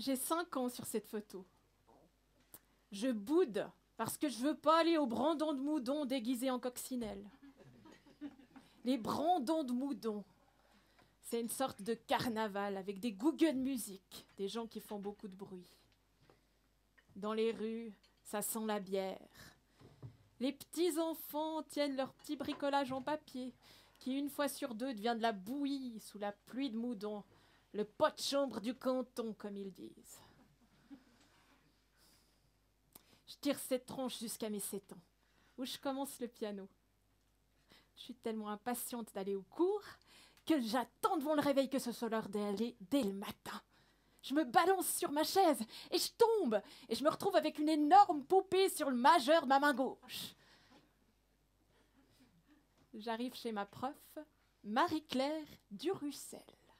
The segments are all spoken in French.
J'ai 5 ans sur cette photo. Je boude parce que je veux pas aller au Brandon de Moudon déguisé en coccinelle. Les Brandons de Moudon, c'est une sorte de carnaval avec des gougounes de musique, des gens qui font beaucoup de bruit. Dans les rues, ça sent la bière. Les petits enfants tiennent leur petit bricolage en papier, qui une fois sur deux devient de la bouillie sous la pluie de Moudon, le pot de chambre du canton, comme ils disent. Je tire cette tronche jusqu'à mes 7 ans, où je commence le piano. Je suis tellement impatiente d'aller au cours que j'attends devant le réveil que ce soit l'heure d'aller dès le matin. Je me balance sur ma chaise et je tombe et je me retrouve avec une énorme poupée sur le majeur de ma main gauche. J'arrive chez ma prof, Marie-Claire Durussel.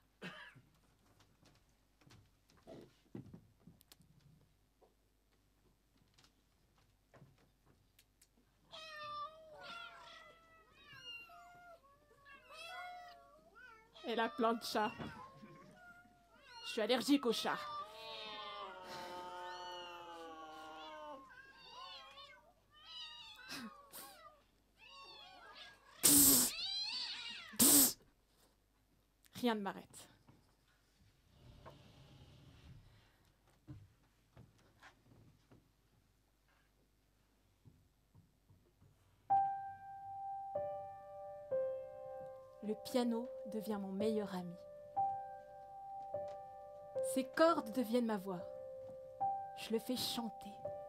Elle a plein de chats. Je suis allergique aux chats. Rien ne m'arrête. Le piano devient mon meilleur ami. Ses cordes deviennent ma voix. Je le fais chanter.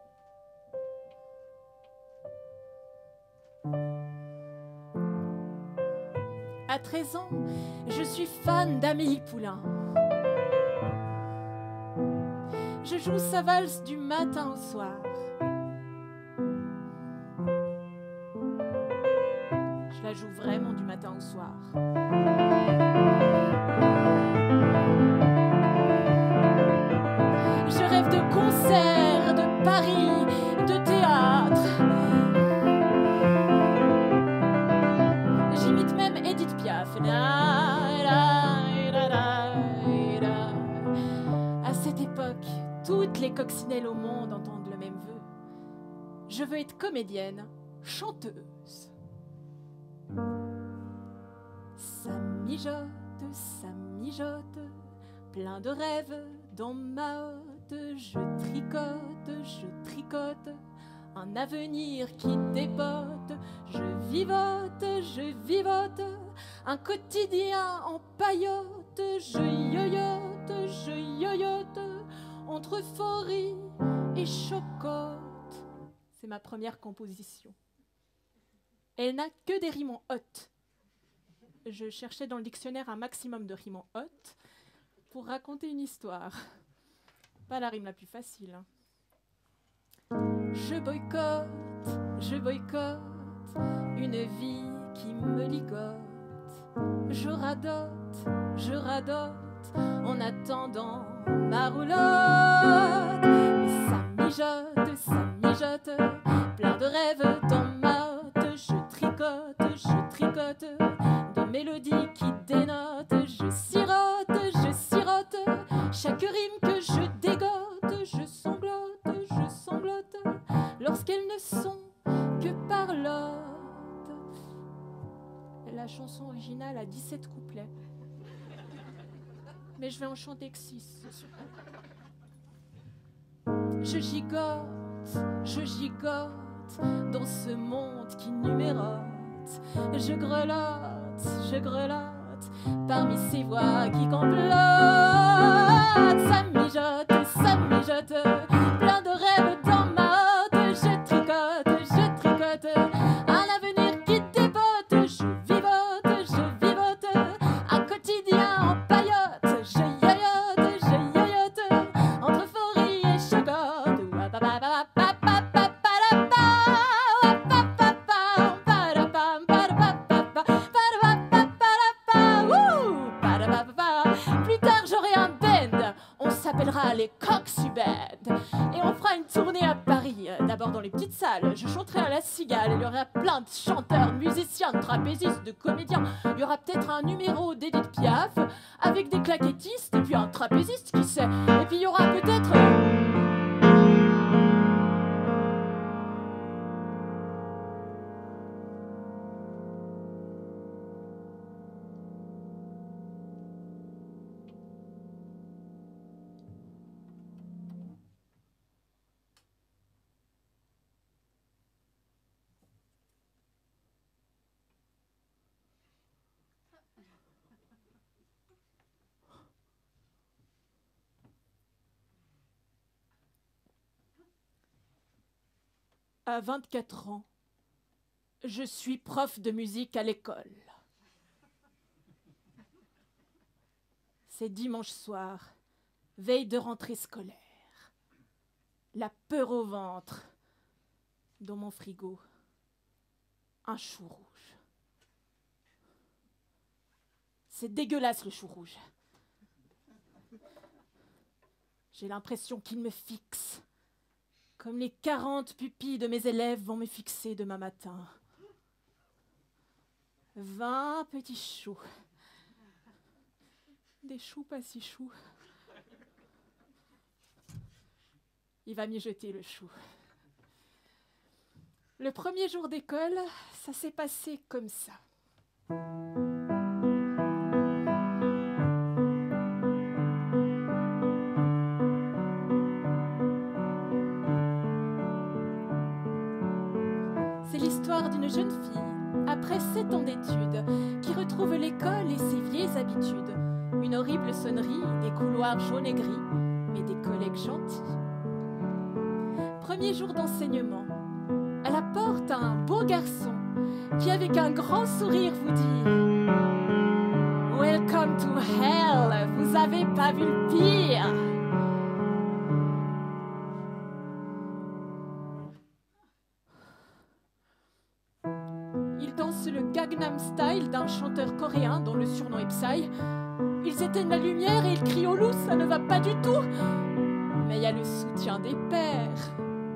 À 13 ans, je suis fan d'Amélie Poulain. Je joue sa valse du matin au soir. Je la joue vraiment du matin au soir. Je rêve de concerts, de Paris, de théâtre. J'imite même Edith Piaf. À cette époque, toutes les coccinelles au monde entendent le même vœu. Je veux être comédienne, chanteuse. Ça mijote, plein de rêves dans ma hotte. Je tricote, un avenir qui dépote. Je vivote, un quotidien en paillote. Je yoyote, entre euphorie et chocotte. C'est ma première composition. Elle n'a que des rimes en hôte. Je cherchais dans le dictionnaire un maximum de rimes en hôte pour raconter une histoire. Pas la rime la plus facile. Hein. Je boycotte une vie qui me ligote. Je radote en attendant ma roulotte. Mais ça mijote, plein de rêves dans ma hotte. Je tricote, des mélodies qui dénotent. Je sirote, chaque rime que je dégote. Je sanglote, lorsqu'elles ne sont que parlotte. La chanson originale a 17 couplets. Mais je vais en chanter que 6. Je gigote dans ce monde qui numérote. Je grelotte parmi ces voix qui complotent. Ça mijote, plein de rêves dans ma hotte. Je tricote, un avenir qui dépote. Je vivote, un quotidien en paillote. Je yoyote, entre euphorie et chocotte. Plus tard j'aurai un band, on s'appellera les Coxubad et on fera une tournée à Paris. D'abord dans les petites salles, je chanterai à la Cigale. Il y aura plein de chanteurs, musiciens, de trapézistes, de comédiens. Il y aura peut-être un numéro d'Edith Piaf, avec des claquettistes et puis un trapéziste, qui sait. Et puis il y aura peut-être... À 24 ans, je suis prof de musique à l'école. C'est dimanche soir, veille de rentrée scolaire. La peur au ventre. Dans mon frigo, un chou rouge. C'est dégueulasse le chou rouge. J'ai l'impression qu'il me fixe. Comme les 40 pupilles de mes élèves vont me fixer demain matin. 20 petits choux. Des choux pas si choux. Il va mijoter le chou. Le premier jour d'école, ça s'est passé comme ça. C'est l'histoire d'une jeune fille, après 7 ans d'études, qui retrouve l'école et ses vieilles habitudes. Une horrible sonnerie, des couloirs jaunes et gris, mais des collègues gentils. Premier jour d'enseignement, à la porte, un beau garçon qui, avec un grand sourire, vous dit « Welcome to hell, vous avez pas vu le pire !» Ils dansent le Gangnam Style d'un chanteur coréen dont le surnom est Psy. Ils éteignent la lumière et ils crient au loup, ça ne va pas du tout. Mais il y a le soutien des pères.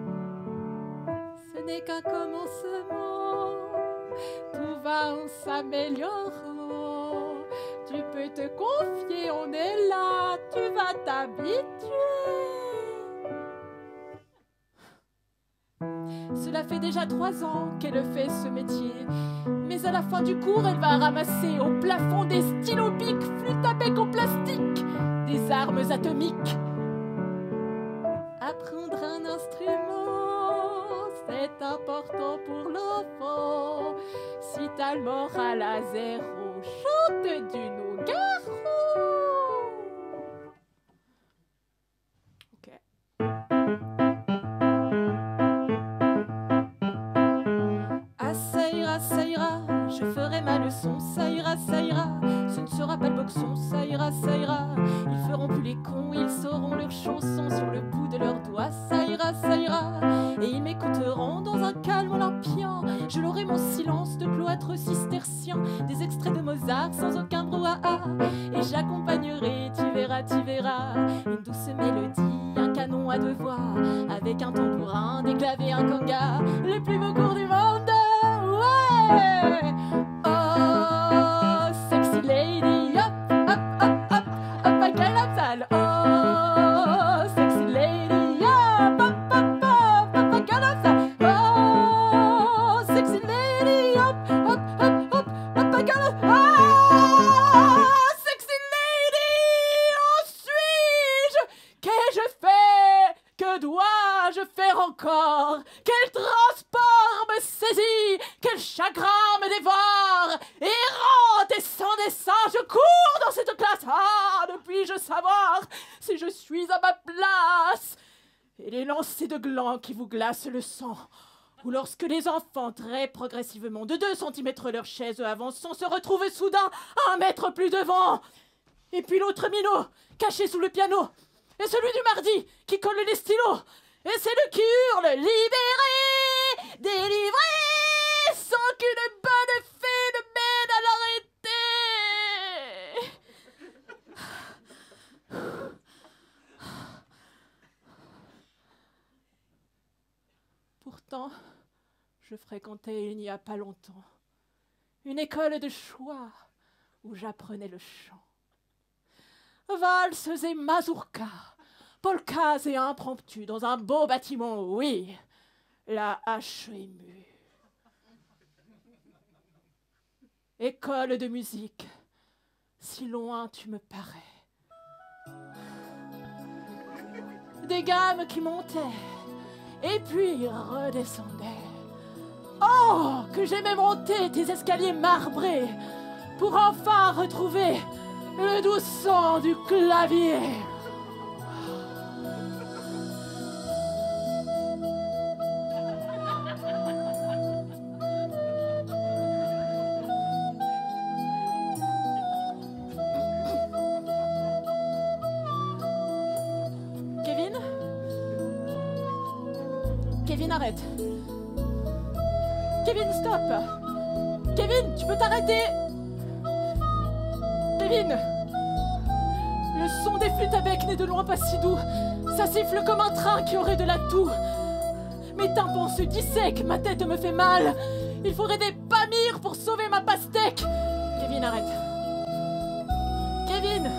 Ce n'est qu'un commencement, tout va en s'améliorant. Tu peux te confier, on est là, tu vas t'habituer. Cela fait déjà 3 ans qu'elle fait ce métier. Mais à la fin du cours, elle va ramasser au plafond des stylos bics, flûtes à bec en plastique, des armes atomiques. Apprendre un instrument, c'est important pour l'enfant. Si t'as le moral à zéro, chante du Nougaro. Ok. Ah, ça ira, je ferai ma leçon, ça ira, ce ne sera pas le boxon, ça ira, ils feront plus les cons, ils sauront leurs chansons sur le bout de leurs doigts, ça ira, et ils m'écouteront dans un calme olympien, je l'aurai mon silence de cloître cistercien, des extraits de Mozart sans aucun brouhaha, et j'accompagnerai, tu verras, une douce mélodie, un canon à 2 voix, avec un tambourin, des claviers, un conga, les plus beaux cours du monde. Ouais. Oh, sexy lady, hop, à Gangnam Style. Oh, sexy lady, hop, à Gangnam Style. Oh, sexy lady, hop, à Gangnam Style. Oh, sexy lady, où suis-je? Qu'ai-je fait? Que dois-je faire encore? Quel transport me saisit? Quel chagrin me dévore? Errante et sans dessein, je cours dans cette classe. Ah, ne puis-je savoir si je suis à ma place? Et les lancers de glands qui vous glacent le sang, ou lorsque les enfants, très progressivement, de 2 centimètres leur chaise avançant, se retrouvent soudain à 1 mètre plus devant. Et puis l'autre minot, caché sous le piano, et celui du mardi qui colle les stylos, et c'est le qui hurle « Libéré, délivré !» sans qu'une bonne fée ne m'aide à l'arrêter. Pourtant, je fréquentais il n'y a pas longtemps une école de choix où j'apprenais le chant. valses et mazurkas, polkas et impromptus dans un beau bâtiment, oui, la hache émue. École de musique, si loin tu me parais. Des gammes qui montaient et puis redescendaient. Oh, que j'aimais monter tes escaliers marbrés pour enfin retrouver le doux son du clavier. Kevin, arrête. Kevin, stop. Kevin, tu peux t'arrêter. Kevin. Le son des flûtes à bec n'est de loin pas si doux. Ça siffle comme un train qui aurait de la toux. Mes tympans se dissèquent, ma tête me fait mal. Il faudrait des pamires pour sauver ma pastèque. Kevin, arrête. Kevin.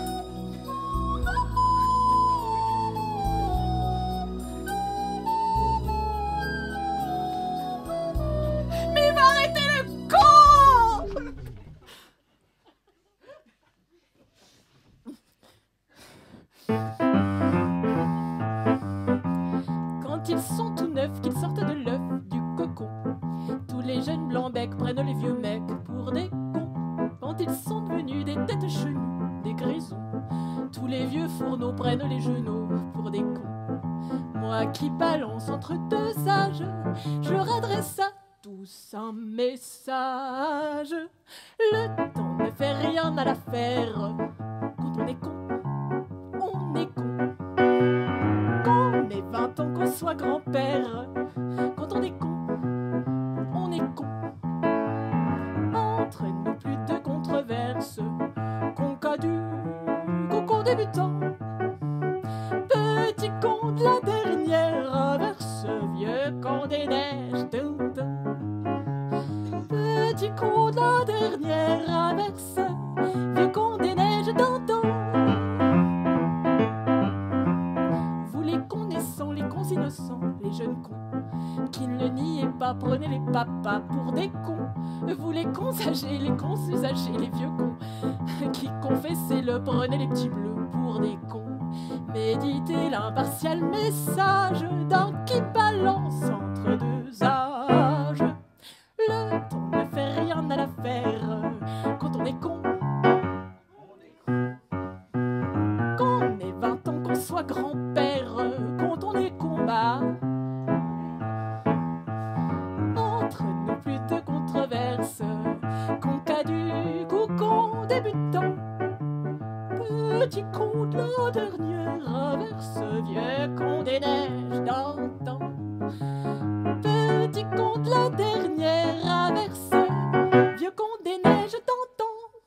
Ils sont tout neufs, qu'ils sortent de l'œuf du cocon. Tous les jeunes blancs-becs prennent les vieux mecs pour des cons. Quand ils sont devenus des têtes chenues, des grisons, tous les vieux fourneaux prennent les genoux pour des cons. Moi qui balance entre deux âges, je leur adresse à tous un message. Le temps ne fait rien à l'affaire. Quand on est con, on est con. Qu'on ait 20 ans, qu'on soit grand-père. Quand on est con, on est con. Entre nous, plus de controverses. Con caduc ou con débutant. Petit con de la dernière averse. Vieux con des neiges. Petit con de la dernière averse. Vieux con des neiges d'antan. Innocents, les jeunes cons, qui ne le niaient pas, prenez les papas pour des cons. Vous les cons âgés, les cons usagés, les vieux cons, qui confessez-le, prenez les petits bleus pour des cons. Méditez l'impartial message d'un qui balance entre deux âges. Le temps ne fait rien à l'affaire quand on est con. Qu'on ait 20 ans, qu'on soit grand-père, quand on est con, bah. Entre nous, plus de controverses, qu'on caduc ou qu'on débutant. Petit con de la dernière averse, vieux con des neiges d'antan. Petit con de la dernière averse, vieux con des neiges d'antan.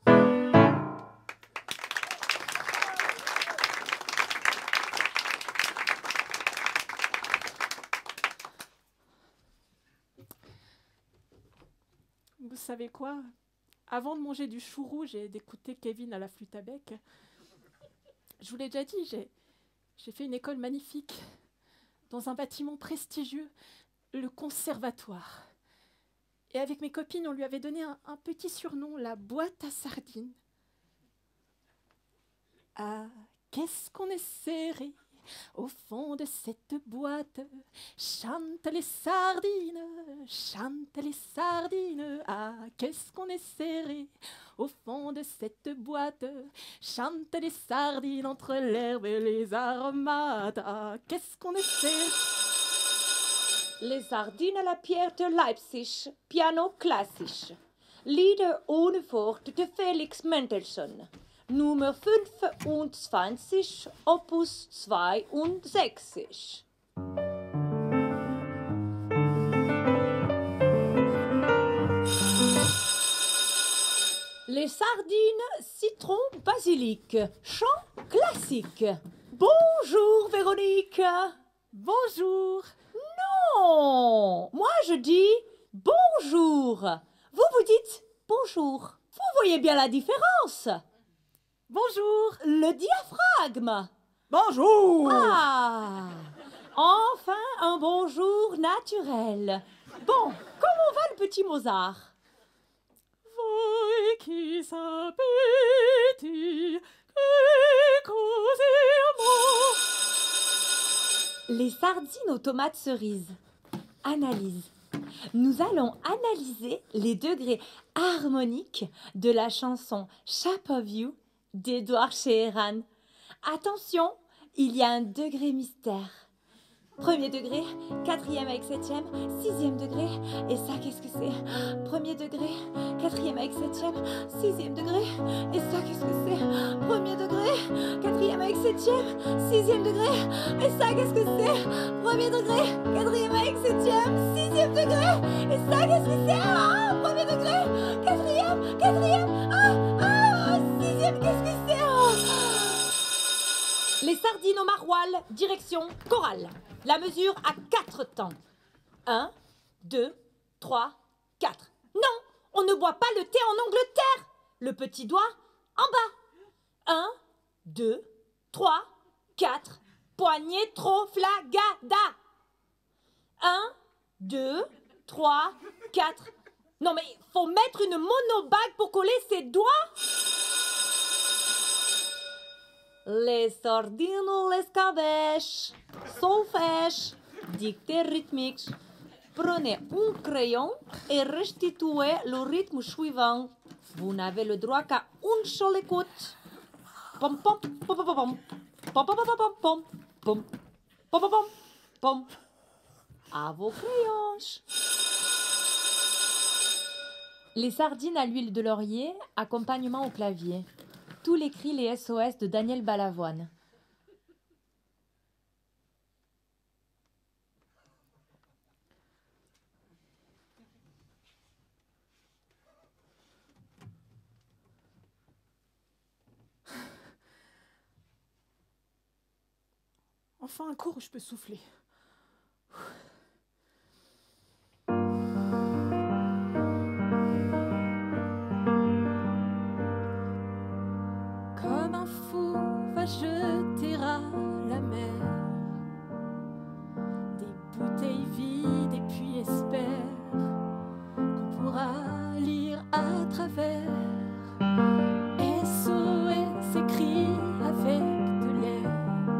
Vous savez quoi? Avant de manger du chou rouge et d'écouter Kevin à la flûte à bec, je vous l'ai déjà dit, j'ai fait une école magnifique dans un bâtiment prestigieux, le conservatoire. Et avec mes copines, on lui avait donné un petit surnom, la boîte à sardines. Ah, qu'est-ce qu'on est serré au fond de cette boîte, chante les sardines, chante les sardines. Ah, qu'est-ce qu'on est serré au fond de cette boîte, chante les sardines entre l'herbe et les aromates. Ah, qu'est-ce qu'on est serré. Les sardines à la pierre de Leipzig, piano klassisch. Lieder ohne Wort de Felix Mendelssohn. Nummer 25, Opus 62. Les sardines, citron, basilic. Chant classique. Bonjour Véronique. Bonjour. Non, moi je dis bonjour. Vous dites bonjour. Vous voyez bien la différence. Bonjour. Le diaphragme. Bonjour. Ah, enfin un bonjour naturel. Bon, comment va le petit Mozart? Voi qui sapete che cos'è amore. Les sardines aux tomates cerises. Analyse. Nous allons analyser les degrés harmoniques de la chanson Shape of You d'Edouard Sheeran. Attention, il y a un degré mystère. Premier degré, quatrième avec septième, sixième degré. Et ça, qu'est-ce que c'est? Premier degré, quatrième avec septième, sixième degré. Et ça, qu'est-ce que c'est? Premier degré, quatrième avec septième, sixième degré. Et ça, qu'est-ce que c'est? Premier degré, quatrième avec septième, sixième degré. Et ça, qu'est-ce que c'est? Ah, premier degré, quatrième, sixième, qu'est-ce que c'est? Les sardines au maroilles, direction chorale. La mesure à 4 temps. 1, 2, 3, 4. Non, on ne boit pas le thé en Angleterre. Le petit doigt en bas. 1, 2, 3, 4. Poignée trop flagada. 1, 2, 3, 4. Non mais faut mettre une monobague pour coller ses doigts. Les sardines, les escabeche, solfège, dictée rythmique. Prenez un crayon et restituez le rythme suivant. Vous n'avez le droit qu'à une seule écoute. Pom pom pom pom pom pom pom pom pom pom pom pom pom pom. À vos crayons. Les sardines à l'huile de laurier, accompagnement au clavier. Tous les cris, les SOS de Daniel Balavoine. Enfin un cours où je peux souffler. Comme un fou va jeter à la mer des bouteilles vides et puis espère qu'on pourra lire à travers. SOS écrit avec de l'air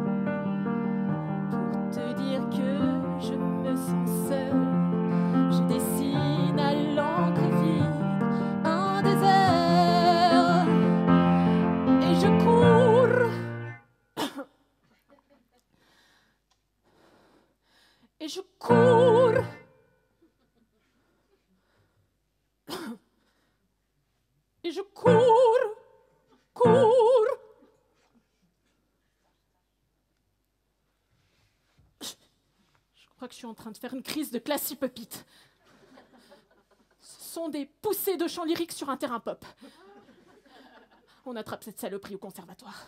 pour te dire que je me sens seule. Je dessine à l'encre vide un désert et je cours et je cours et je cours. Je crois que je suis en train de faire une crise de classy pupite. Ce sont des poussées de chant lyrique sur un terrain pop. On attrape cette saloperie au conservatoire.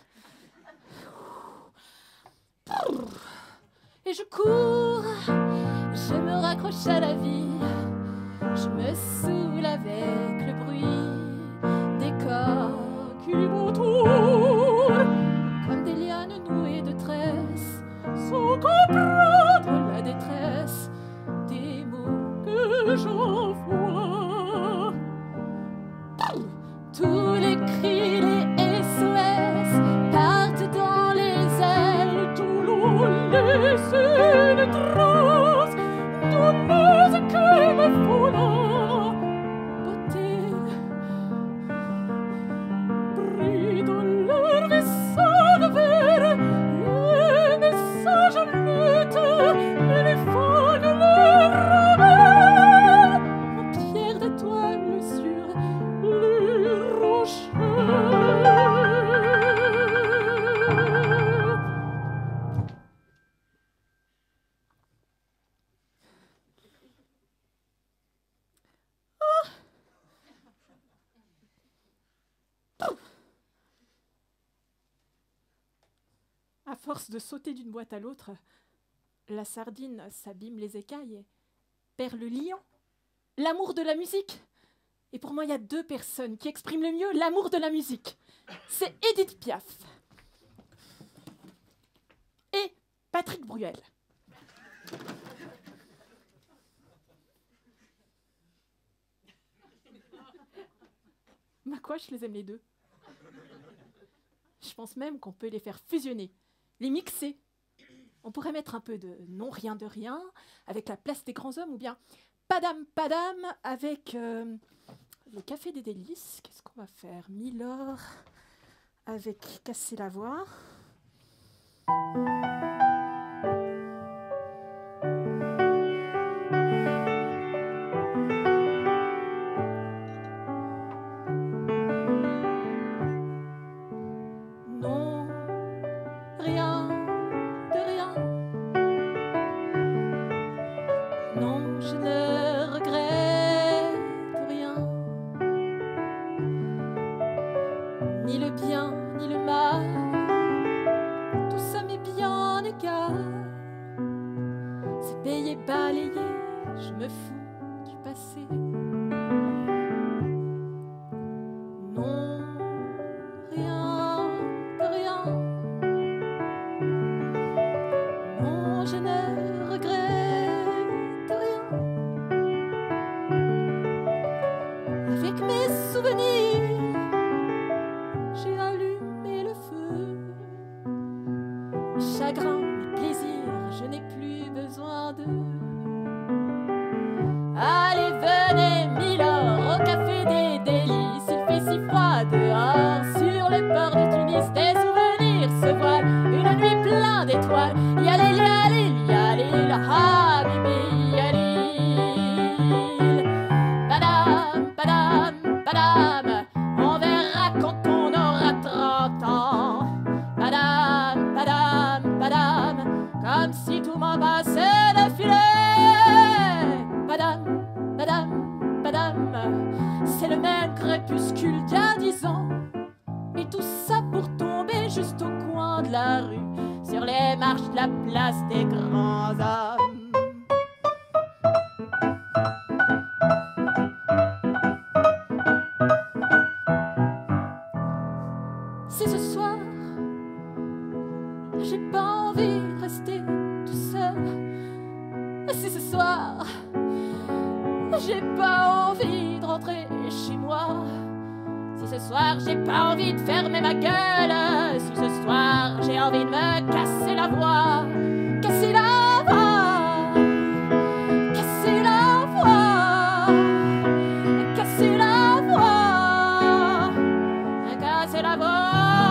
Et je cours, je me raccroche à la vie, je me saoule avec le bruit des corps qui m'entourent, comme des lianes nouées de tresses, sans comprendre la détresse des mots que j'envoie. Tous les cris, les SOS partent dans les ailes, tout l'eau laisse une trace de musique qui me fout la beauté. Brille dans leur visage vert, les messages luttent, et les feuilles leur ramènent en pierre d'étoile sur les rochers. À force de sauter d'une boîte à l'autre, la sardine s'abîme les écailles et perd le lion, l'amour de la musique. Et pour moi, il y a deux personnes qui expriment le mieux l'amour de la musique. c'est Édith Piaf et Patrick Bruel. Bah quoi, je les aime les deux. Je pense même qu'on peut les faire fusionner, les mixer. On pourrait mettre un peu de Non rien de rien avec La place des grands hommes ou bien Padam Padam avec le Café des délices. Qu'est-ce qu'on va faire? Milord avec Casser la voix. Non, rien de rien. Non, je ne regrette rien. Ni le bien, ni le mal. Tout ça m'est bien égal. C'est payé, balayé. Je me fous du passé. Non, rien de rien. Non, je ne regrette rien. Avec mes souvenirs, j'ai allumé le feu. Mes chagrins, mes plaisirs, je n'ai plus besoin d'eux. Allez, venez, Milord, au Café des délices. Il fait si froid dehors, sur le port de Tunis. Des souvenirs se voilent, une nuit pleine d'étoiles. Yalil, yalil, yalil, habibi, yalil. Padam, padam, padam, on verra quand on aura 30 ans. Padam, padam, padam, comme si tout m'en passait de filet. Padam, padam, padam, c'est le même crépuscule d'il y a 10 ans. Et tout ça pour tomber juste au coin de la rue, sur les marches de la place des grands hommes. Si ce soir, j'ai pas envie de rester tout seul. Si ce soir, j'ai pas envie de rentrer chez moi. Si ce soir, j'ai pas envie de fermer ma gueule. Si ce soir, j'ai envie de me casser la voix. Casser la voix. Casser la voix. Casser la voix. Casser la voix.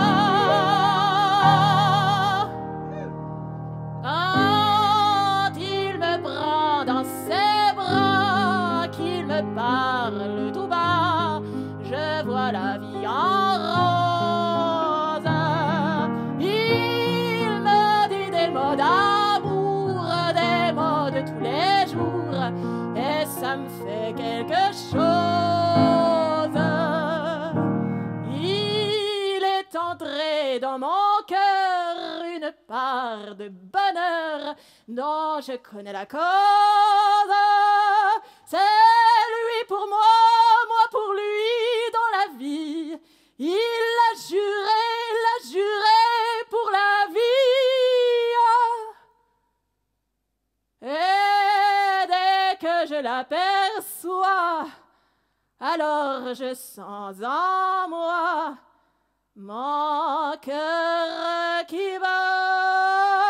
Quand il me prend dans ses bras, qu'il me parle tout bas, je vois la vie en rose. Il me dit des mots d'amour, des mots de tous les jours, et ça me fait quelque chose. Il est entré dans mon cœur une part de bonheur dont je connais la cause. C'est lui pour moi, moi pour lui dans la vie. Il l'a juré pour la vie. Et dès que je l'aperçois, alors je sens en moi mon cœur qui bat.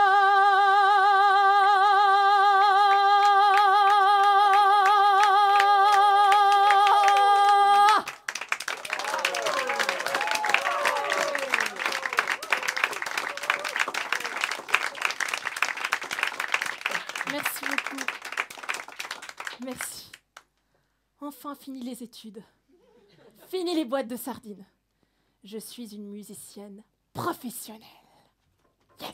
Merci beaucoup. Merci. Enfin fini les études. Fini les boîtes de sardines. Je suis une musicienne professionnelle. Yes!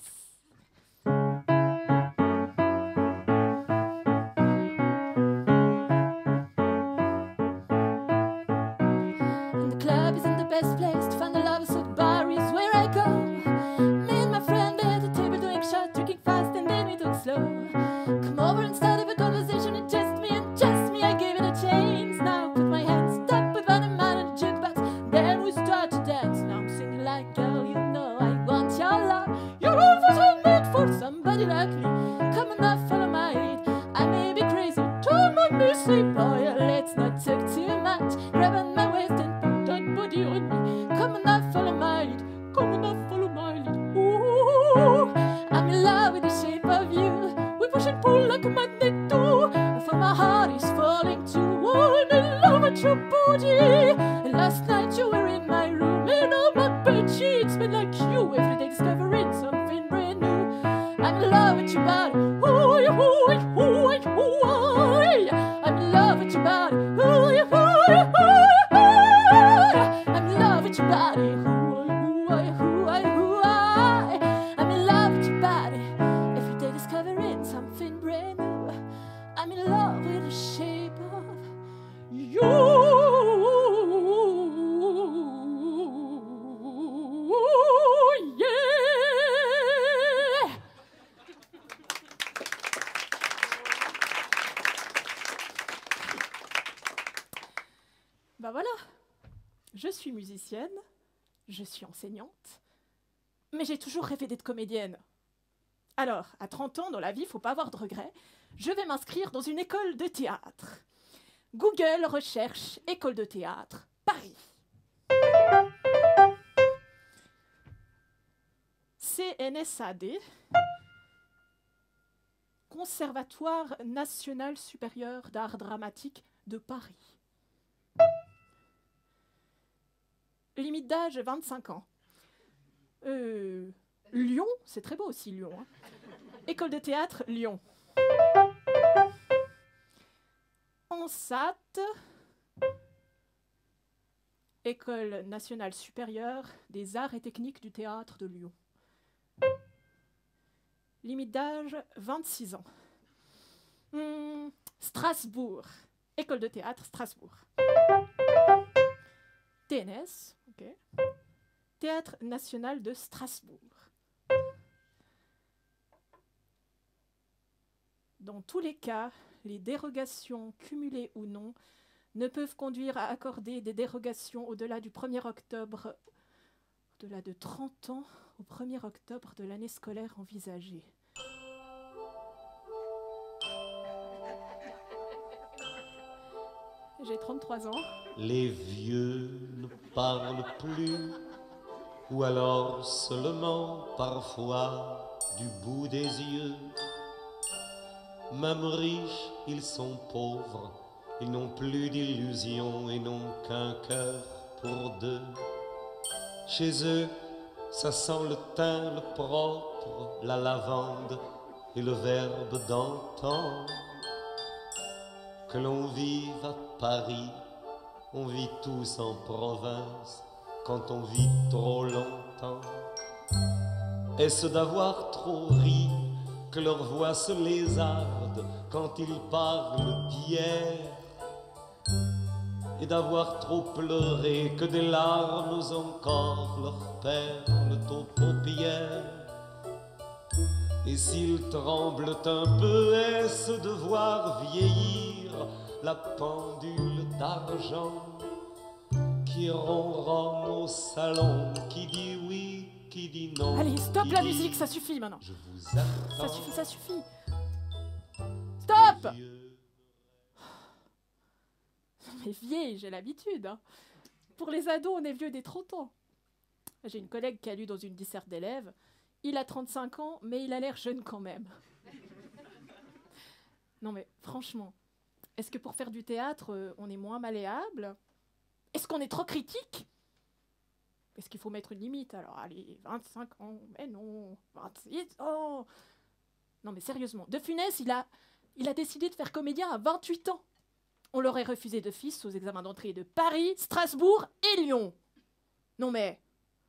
And the club isn't the best place to find the lovers, so the bar is where I go. Me and my friend at the table doing shots, drinking fast, and then we talk slow. Come over and start up a conversation, it's just me, I give it a chance. Now put my hands up with one man and a jukebox, then we start to dance. Now be like me. Come on now, follow my lead. I may be crazy, don't make me sleep. Boy, let's not talk too much. Grab on my waist and put that body on me. Come on now, follow my lead. Come on now, follow my lead. Ooh, I'm in love with the shape of you. We push and pull like a magnet do. For my heart is falling too. I'm in love with your body. And last night you were in my room, and all my bed sheets smell like you. Every day discovering something brand new. I'm in love with your body. Ooh, ooh, ooh, ooh, ooh. I'm in love with your body. Ooh, ooh, ooh, ooh. I'm in love with your body. Ooh, ooh, ooh, ooh. I'm in love with your body. Every day discovering something brand new. I'm in love with the shape of you. Yeah. Ben voilà, je suis musicienne, je suis enseignante, mais j'ai toujours rêvé d'être comédienne. Alors, à 30 ans dans la vie, il ne faut pas avoir de regrets, je vais m'inscrire dans une école de théâtre. Google recherche école de théâtre, Paris. CNSAD, Conservatoire national supérieur d'art dramatique de Paris. Limite d'âge 25 ans. Lyon, c'est très beau aussi Lyon. Hein. École de théâtre, Lyon. ANSAT, École nationale supérieure des arts et techniques du théâtre de Lyon. Limite d'âge 26 ans. Strasbourg, École de théâtre Strasbourg. TNS, ok. Théâtre national de Strasbourg. Dans tous les cas, les dérogations, cumulées ou non, ne peuvent conduire à accorder des dérogations au-delà du 1er octobre, au-delà de 30 ans, au 1er octobre de l'année scolaire envisagée. J'ai 33 ans. Les vieux ne parlent plus, ou alors seulement parfois du bout des yeux. Même riches, ils sont pauvres, ils n'ont plus d'illusions et n'ont qu'un cœur pour deux. Chez eux, ça sent le thym, le propre, la lavande et le verbe d'antan. Que l'on vive à Paris, on vit tous en province quand on vit trop longtemps. Est-ce d'avoir trop ri que leur voix se lézarde quand ils parlent d'hier, et d'avoir trop pleuré que des larmes encore leur perlent aux paupières? Et s'ils tremblent un peu, est-ce de voir vieillir la pendule d'argent qui ronronne au salon, qui dit oui, qui dit non? Allez, stop la musique, ça suffit maintenant. Je vous attends. Ça suffit, ça suffit. Stop! Mais vieille, j'ai l'habitude. Hein. Pour les ados, on est vieux dès 30 ans. J'ai une collègue qui a lu dans une disserte d'élèves. Il a 35 ans, mais il a l'air jeune quand même. Non mais franchement, est-ce que pour faire du théâtre, on est moins malléable? Est-ce qu'on est trop critique? Est-ce qu'il faut mettre une limite? Alors allez, 25 ans, mais non, 26 ans. Non mais sérieusement, De Funès, il a décidé de faire comédien à 28 ans. On l'aurait refusé d'office aux examens d'entrée de Paris, Strasbourg et Lyon. Non mais...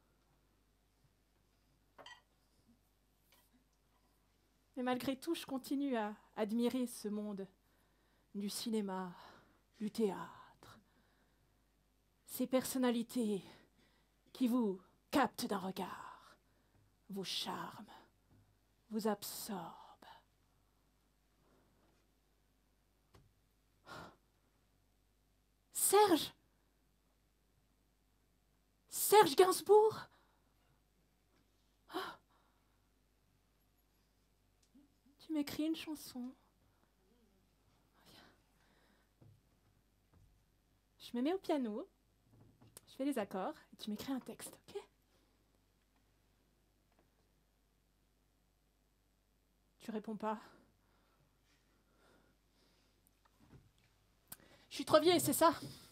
Mais malgré tout, je continue à admirer ce monde du cinéma, du théâtre. Ces personnalités qui vous captent d'un regard, vous charment, vous absorbent. Serge Gainsbourg. m'écris une chanson. Viens. Je me mets au piano, je fais les accords et tu m'écris un texte, ok? Tu réponds pas. Je suis trop vieille, c'est ça?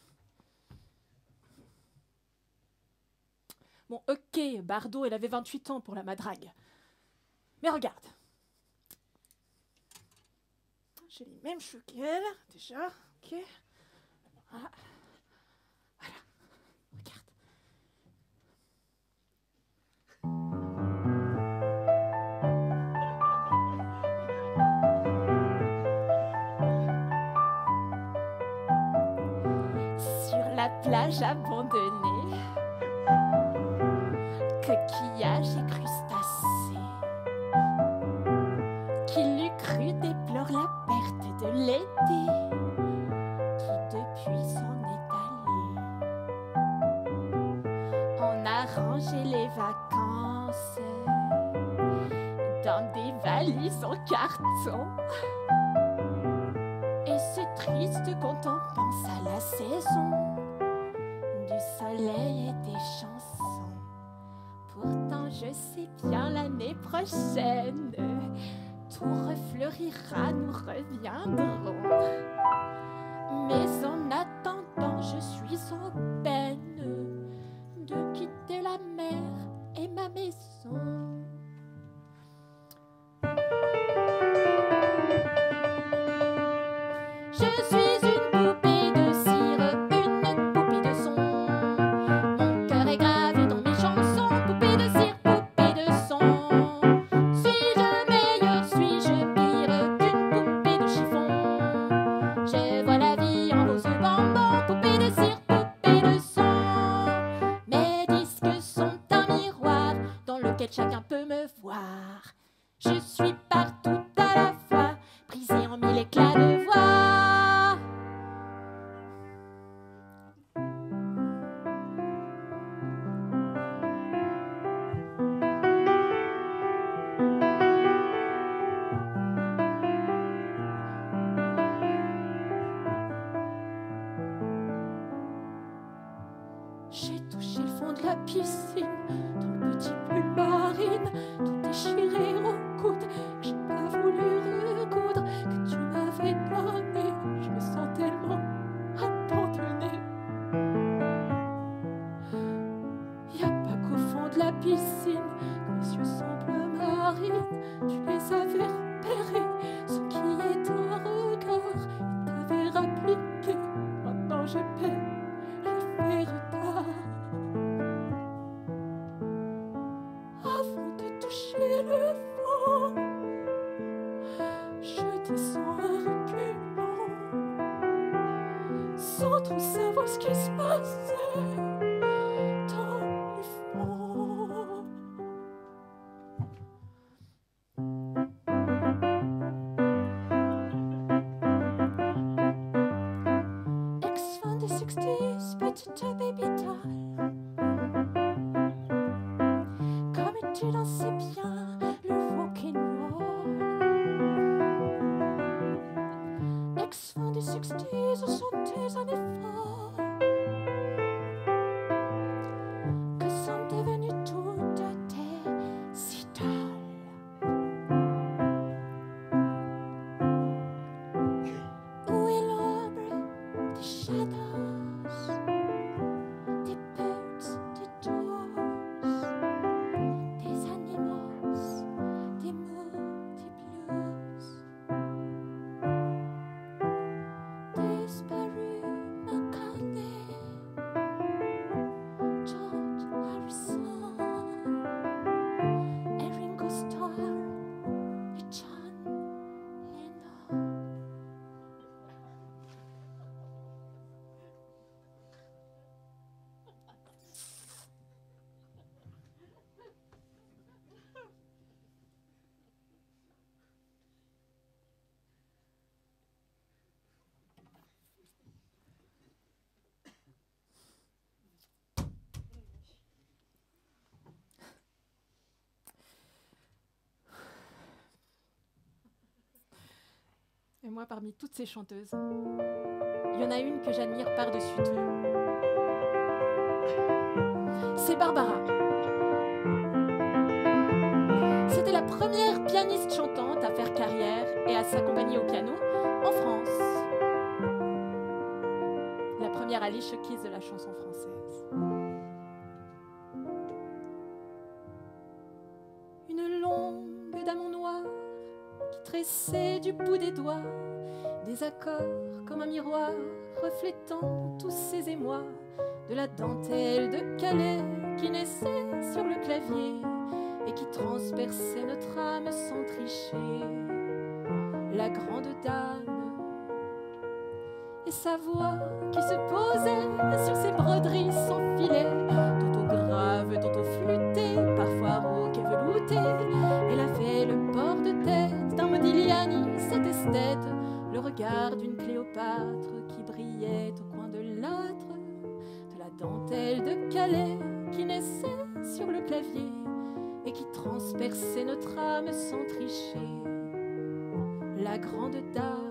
Bon, ok, Bardot, elle avait 28 ans pour la madrague. Mais regarde. J'ai les mêmes cheveux qu'elle, déjà, ok? Voilà. Voilà. Regarde. Sur la plage abandonnée, coquillages et crustacés, qui l'eût cru déplore la perte de l'été, qui depuis s'en est allé. On a rangé les vacances dans des valises en carton. Et c'est triste quand on pense à la saison du soleil et des chansons. Pourtant je sais bien l'année prochaine tout refleurira, nous reviendrons. Mais en attendant je suis en peine de quitter la mer et ma maison. Je suis une poupée de cire, une poupée de son. Mon cœur est gravé dans mes chansons, poupée de cire, poupée de son. Suis-je meilleure, suis-je pire qu'une poupée de chiffon? Je vois la vie en rose bonbon, poupée de cire, poupée de son. Mes disques sont un miroir dans lequel chacun peut me voir. Je suis partout à la fois, brisée en mille éclats de voix. J'ai touché le fond de la piscine, dans le petit pull marine, tout déchiré au coude. J'ai pas voulu recoudre, que tu m'avais donné. Je me sens tellement abandonnée. Y'a pas qu'au fond de la piscine que mes yeux semblent marines. Tu les avais repérés, sans qu'il y ait un regard, et t'avais rappliqué. Maintenant je paie l'effet retard. Avant de toucher le fond, je descends à reculons, sans trop savoir ce qui se passait dans les fonds. Ex-fin des 60s, petite baby doll. Comme tu dansais bien le rock'n'roll. Ex-fin des 60s, au son des années folles, que sont devenues toutes tes idoles. Où est l'ombre des shadows, des birds, des doors, des animaux moi, parmi toutes ces chanteuses, il y en a une que j'admire par-dessus tout. C'est Barbara. C'était la première pianiste chantante à faire carrière et à s'accompagner au piano en France. La première Alicia Keys de la chanson française. Une longue dame en noir qui tressait du bout des doigts des accords comme un miroir reflétant tous ses émois, de la dentelle de Calais qui naissait sur le clavier et qui transperçait notre âme sans tricher. La grande dame et sa voix qui se posait sur ses broderies sans filet, tantôt grave, tantôt flûtée, parfois rauque et veloutée. Elle avait le port de tête d'un Modigliani, cet esthète, le regard d'une Cléopâtre qui brillait au coin de l'âtre, de la dentelle de Calais qui naissait sur le clavier et qui transperçait notre âme sans tricher. La grande dame.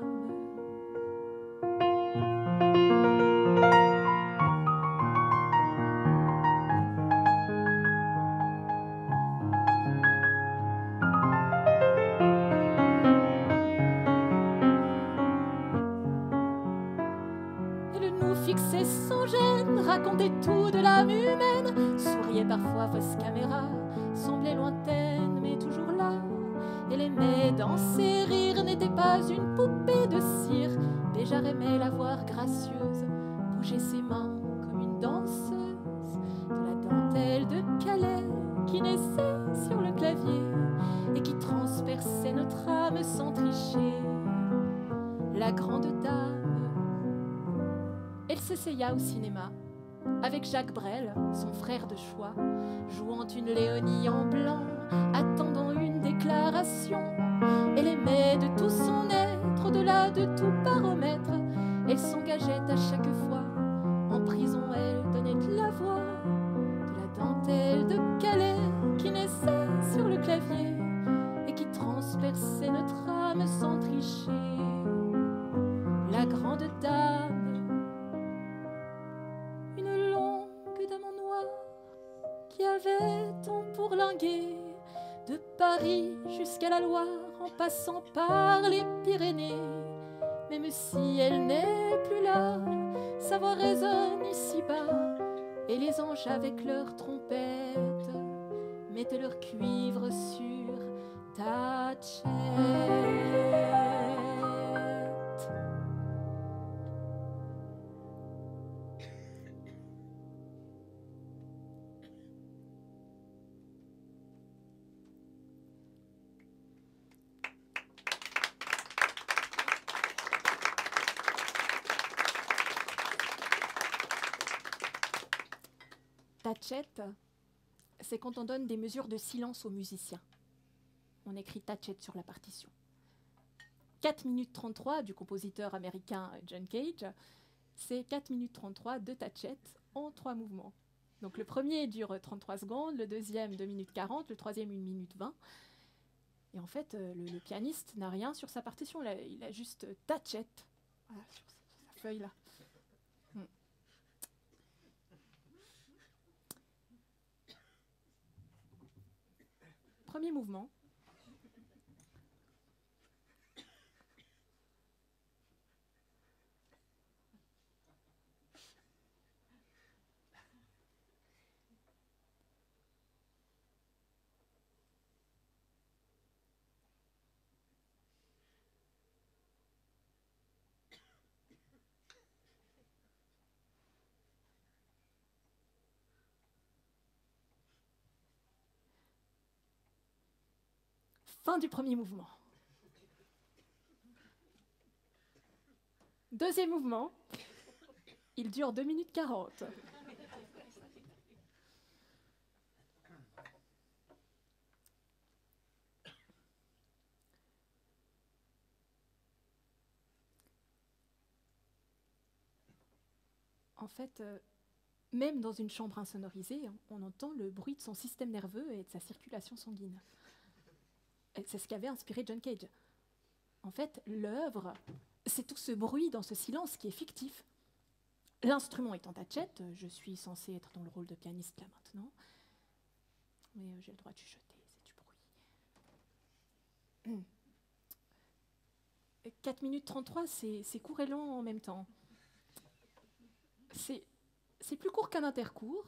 Elle nous fixait sans gêne, racontait tout de l'âme humaine, souriait parfois face caméra, semblait lointaine mais toujours là. Elle aimait danser, rire, n'était pas une poupée de cire. Béjar aimait la voir gracieuse, bouger ses mains comme une danseuse, de la dentelle de Calais qui naissait sur le clavier et qui transperçait notre âme sans tricher. La grande dame. Elle s'essaya au cinéma avec Jacques Brel, son frère de choix, jouant une Léonie en blanc, attendant une déclaration. Elle aimait de tout son être, au-delà de tout baromètre. Elle s'engageait à chaque fois. En prison, elle donnait de la voix, de la dentelle de Calais qui naissait sur le clavier et qui transperçait notre âme sans tricher. La grande dame. Qui avait ton bourlinguer de Paris jusqu'à la Loire en passant par les Pyrénées. Même si elle n'est plus là, sa voix résonne ici-bas et les anges avec leurs trompettes mettent leur cuivre sur ta tête. Tachet, c'est quand on donne des mesures de silence aux musiciens. On écrit tachet sur la partition. 4 minutes 33 du compositeur américain John Cage, c'est 4 minutes 33 de tachet en 3 mouvements. Donc le premier dure 33 secondes, le deuxième 2 minutes 40, le troisième 1 minute 20. Et en fait, le pianiste n'a rien sur sa partition, il a juste tachet voilà, sur sa feuille là. Premier mouvement. Fin du premier mouvement. Deuxième mouvement, il dure 2 minutes 40. En fait, même dans une chambre insonorisée, on entend le bruit de son système nerveux et de sa circulation sanguine. Et c'est ce qu'avait inspiré John Cage. En fait, l'œuvre, c'est tout ce bruit dans ce silence qui est fictif. L'instrument est en tachette, je suis censée être dans le rôle de pianiste là maintenant, mais j'ai le droit de chuchoter, c'est du bruit. 4 minutes 33, c'est court et long en même temps. C'est plus court qu'un intercours,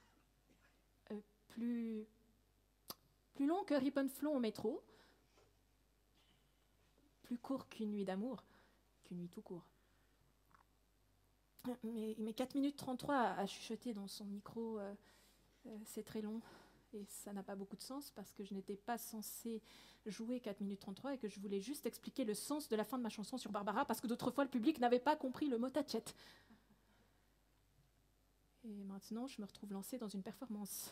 plus long que Rip and Flow en métro, plus court qu'une nuit d'amour, qu'une nuit tout court. Mais 4 minutes 33 à chuchoter dans son micro, c'est très long. Et ça n'a pas beaucoup de sens parce que je n'étais pas censée jouer 4 minutes 33 et que je voulais juste expliquer le sens de la fin de ma chanson sur Barbara parce que d'autres fois le public n'avait pas compris le mot tachette. Et maintenant, je me retrouve lancée dans une performance.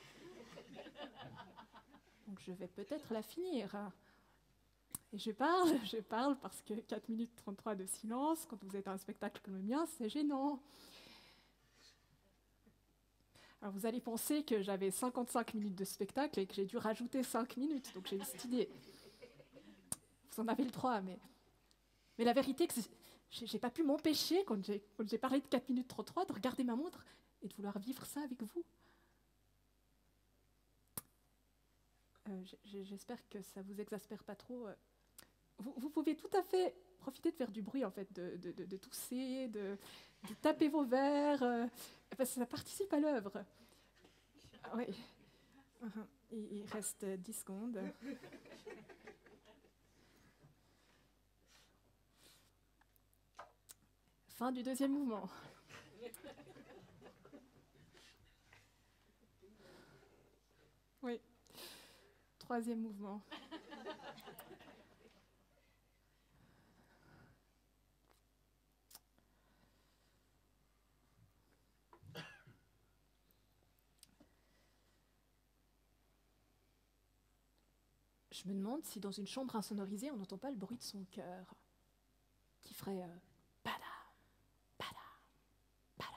Donc je vais peut-être la finir. Et je parle parce que 4 minutes 33 de silence, quand vous êtes à un spectacle comme le mien, c'est gênant. Alors vous allez penser que j'avais 55 minutes de spectacle et que j'ai dû rajouter 5 minutes, donc j'ai eu cette idée. Vous en avez le droit, mais la vérité, c'est que j'ai pas pu m'empêcher, quand j'ai parlé de 4 minutes 33, de regarder ma montre et de vouloir vivre ça avec vous. J'espère que ça vous exaspère pas trop. Vous pouvez tout à fait profiter de faire du bruit, en fait, de tousser, de taper vos verres, parce que ça participe à l'œuvre. Oui. Il reste 10 secondes. Fin du deuxième mouvement. Oui. Troisième mouvement. Je me demande si dans une chambre insonorisée, on n'entend pas le bruit de son cœur, qui ferait pada, pada, pada.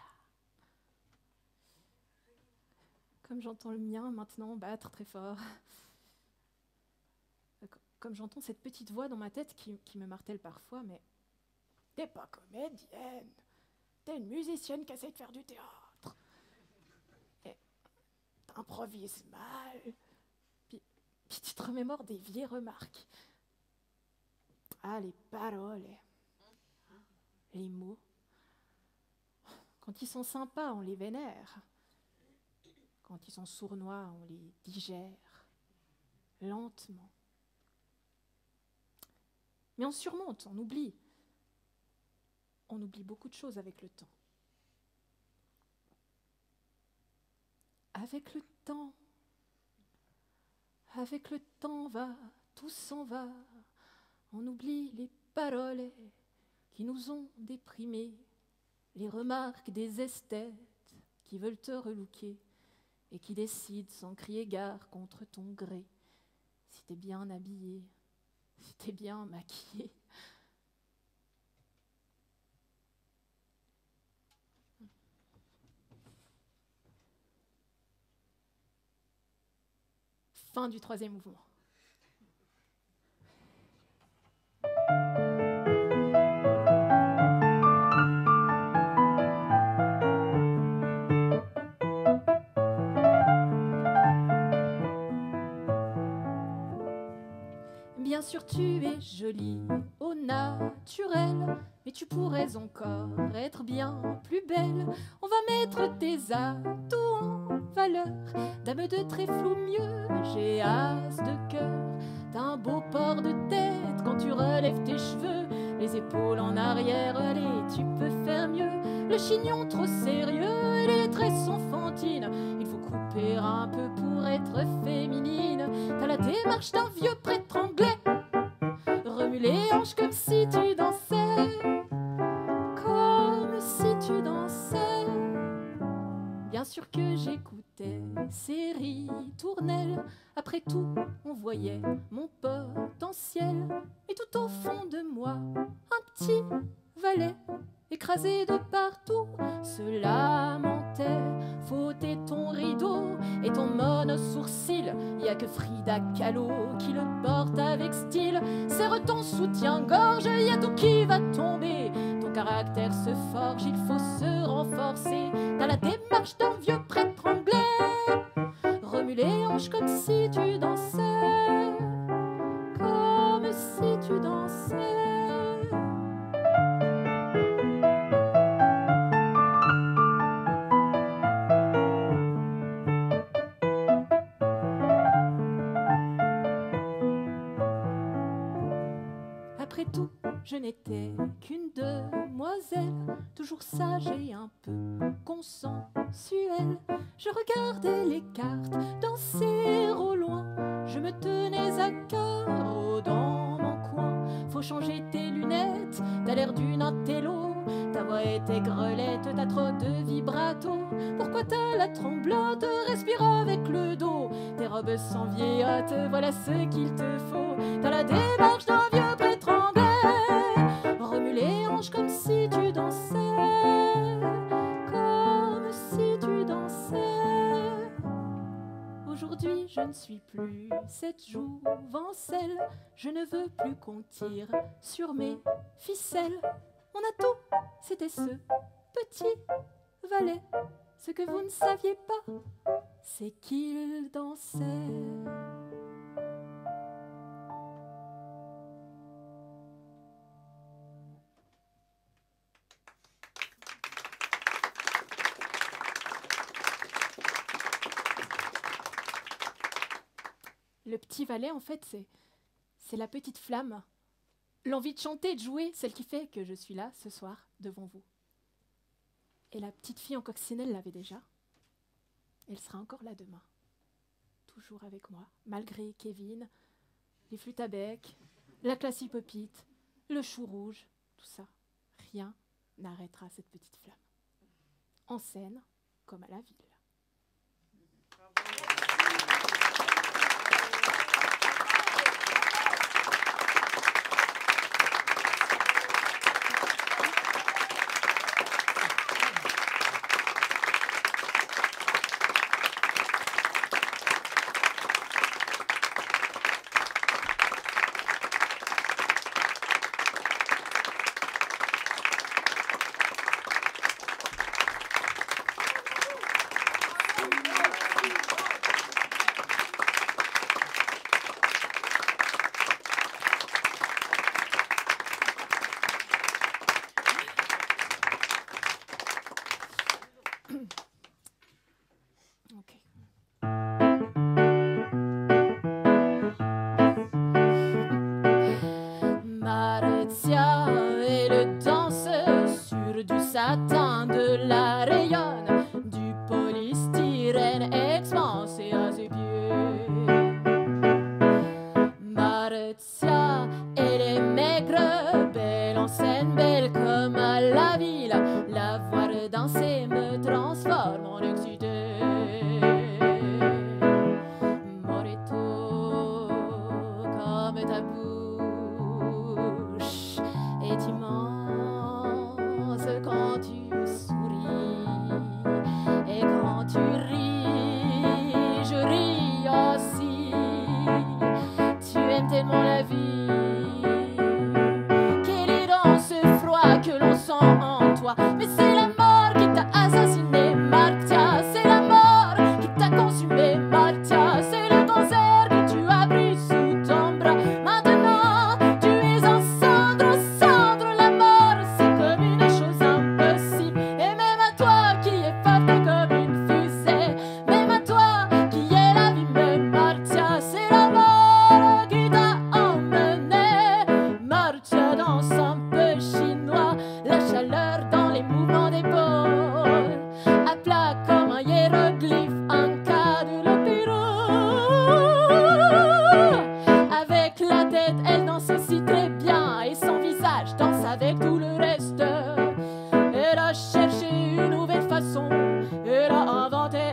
Comme j'entends le mien maintenant battre très fort. Comme j'entends cette petite voix dans ma tête qui me martèle parfois, mais t'es pas comédienne, t'es une musicienne qui essaie de faire du théâtre. Et t'improvises mal. Puis tu te remémores des vieilles remarques. Ah, les paroles, les mots. Quand ils sont sympas, on les vénère. Quand ils sont sournois, on les digère lentement. Mais on surmonte, on oublie. On oublie beaucoup de choses avec le temps. Avec le temps tout s'en va. On oublie les paroles qui nous ont déprimés, les remarques des esthètes qui veulent te relooker et qui décident sans crier gare contre ton gré. Si t'es bien habillé, si t'es bien maquillé. Fin du troisième mouvement. Bien sûr, tu es jolie au naturel, mais tu pourrais encore être bien plus belle. On va mettre tes atouts en valeur. Dame de trèfle ou mieux, j'ai as de cœur. T'as un beau port de tête quand tu relèves tes cheveux. Les épaules en arrière, allez, tu peux faire mieux. Le chignon trop sérieux et les tresses enfantines. Il faut couper un peu pour être féminine. T'as la démarche d'un vieux prêtre anglais. Remue les hanches comme si tu dansais. Comme si tu dansais. Bien sûr que j'écoutais ces ritournelles. Après tout, on voyait mon potentiel. Et tout au fond de moi, un petit valet écrasé de partout se lamentait. Fauter ton rideau et ton monocle nos sourcils. Y a que Frida Kahlo qui le porte avec style. Serre ton soutien-gorge, y a tout qui va tomber. Ton caractère se forge, il faut se renforcer. T'as la démarche d'un vieux prêtre anglais. Remue les hanches comme si tu dansais. Comme si tu dansais. Après tout, je n'étais qu'une demoiselle, toujours sage et un peu consensuelle. Je regardais les cartes danser au loin, je me tenais à carreau dans mon coin. Faut changer tes lunettes, t'as l'air d'une intello. Ta voix était grelette, t'as trop de vibrato. Pourquoi t'as la tremblote, respire avec le dos. Tes robes sont vieillottes, voilà ce qu'il te faut. T'as la démarche d'un vieux prêtre anglais. Remue les hanches comme si tu dansais. Comme si tu dansais. Aujourd'hui je ne suis plus cette jouvencelle. Je ne veux plus qu'on tire sur mes ficelles. On a tout, c'était ce petit valet. Ce que vous ne saviez pas, c'est qu'il dansait. Le petit valet, en fait, c'est la petite flamme. L'envie de chanter et de jouer, celle qui fait que je suis là ce soir devant vous. Et la petite fille en coccinelle l'avait déjà. Elle sera encore là demain. Toujours avec moi, malgré Kevin, les flûtes à bec, la classe hip-hopite, le chou rouge, tout ça. Rien n'arrêtera cette petite flamme. En scène, comme à la ville. Satin de la rayonne, du polystyrène expansé à ses pieds. Marezia, elle est maigre, belle en scène, belle comme à la ville. La voir danser me transforme en excité. Moreto, comme ta bouche est immense quand tu souris, et quand tu ris, je ris aussi. Tu aimes tellement la vie qu'elle est dans ce froid que l'on sent en toi. Mais c'est la mort qui t'a assassiné, Martia. C'est la mort qui t'a consumé, Martia. C'est le cancer que tu as pris sous ton bras. Maintenant tu es en cendres, cendres. La mort c'est comme une chose impossible. Et même à toi qui es forte comme une fusée, même à toi qui est la vie même, Martia. C'est la mort qui t'a emmené, Martia. Danse un peu chinois, la chaleur dans les mouvements d'épaule, à plat comme un hiéroglyphe, un cas de l'opéra. Avec la tête, elle danse aussi très bien, et son visage danse avec tout le reste. Elle a cherché une nouvelle façon, elle a inventé.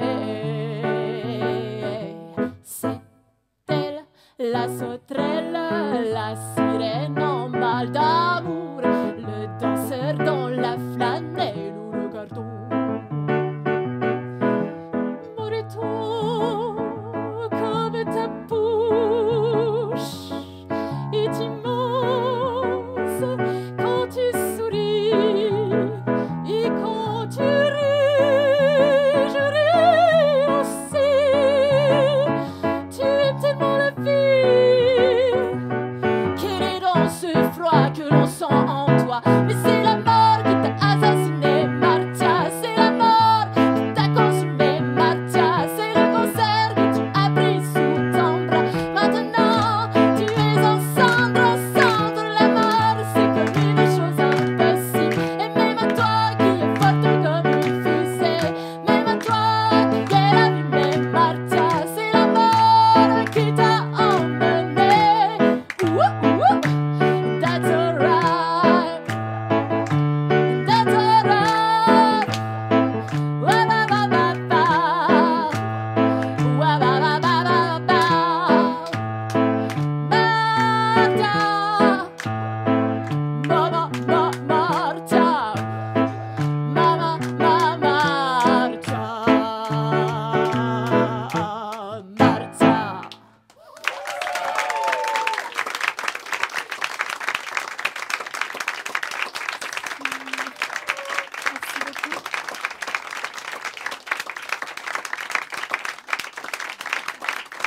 C'est elle, la sauterelle, la sirène en mal d'amour, le danseur dans la flanelle ou le carton. Moreto,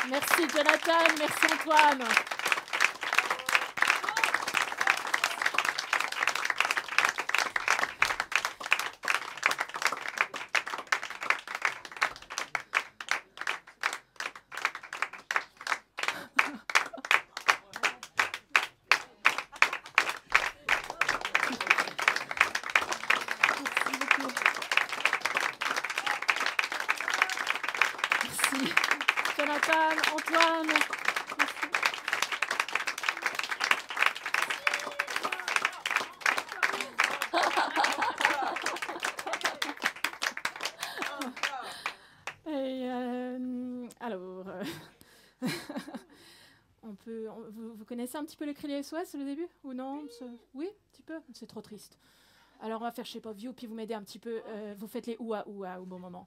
Merci Jonathan, merci Antoine. Merci Jonathan, Antoine. Merci. Et alors, vous connaissez un petit peu le cri SOS le début ou non? Oui, un petit peu. C'est trop triste. Alors on va faire Shape of You, puis vous m'aidez un petit peu. Vous faites les ouah ouah au bon moment.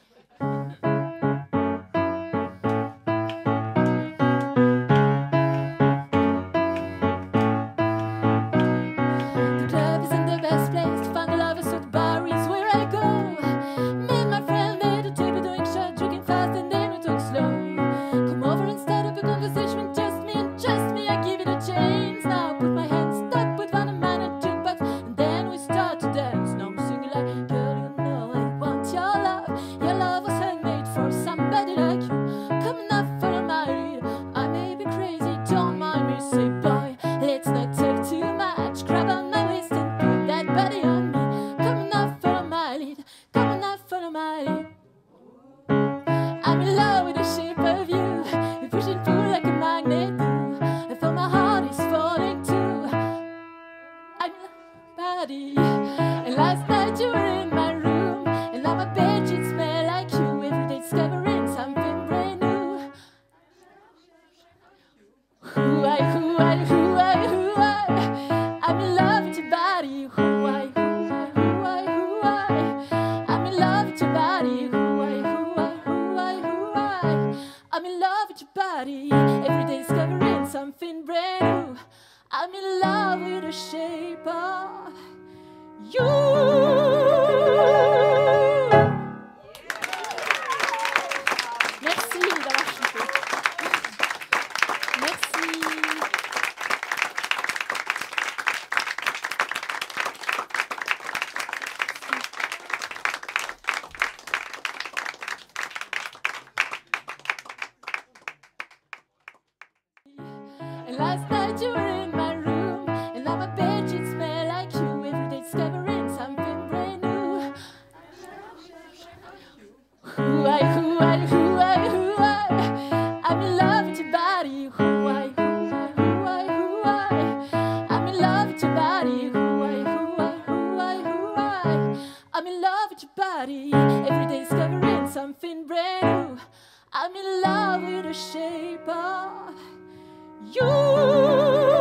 And last night you were in my room, and now my bed sheets smell like you. Every day discovering something brand new. Who I, I'm in love with your body. Who I, I'm in love with your body. Who I, I'm in love with your body. Every day discovering something brand new. I'm in love with the shape of you. Merci d'avoir chanté. Merci. And last night you were in my room, and now my bed sheets smell like you. Every day discovering something brand new. Who I, I'm in love with your body. Who I, I'm in love with your body. Who I, I'm in love with your body. Every day discovering something brand new. I'm in love with the shape of you.